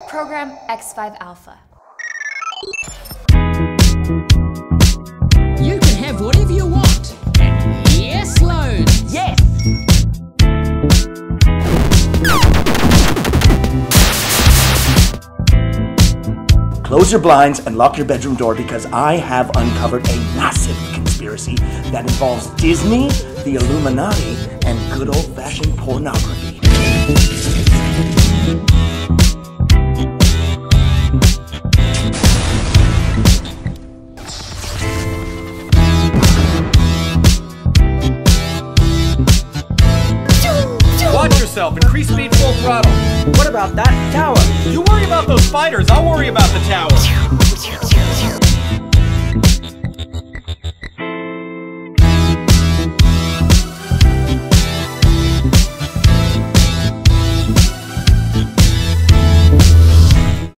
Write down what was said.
Program X5 Alpha. You can have whatever you want. And yes, loads. Yes! Close your blinds and lock your bedroom door because I have uncovered a massive conspiracy that involves Disney, the Illuminati, and good old-fashioned pornography. Watch yourself, increase speed full throttle. What about that tower? You worry about those spiders, I'll worry about the tower.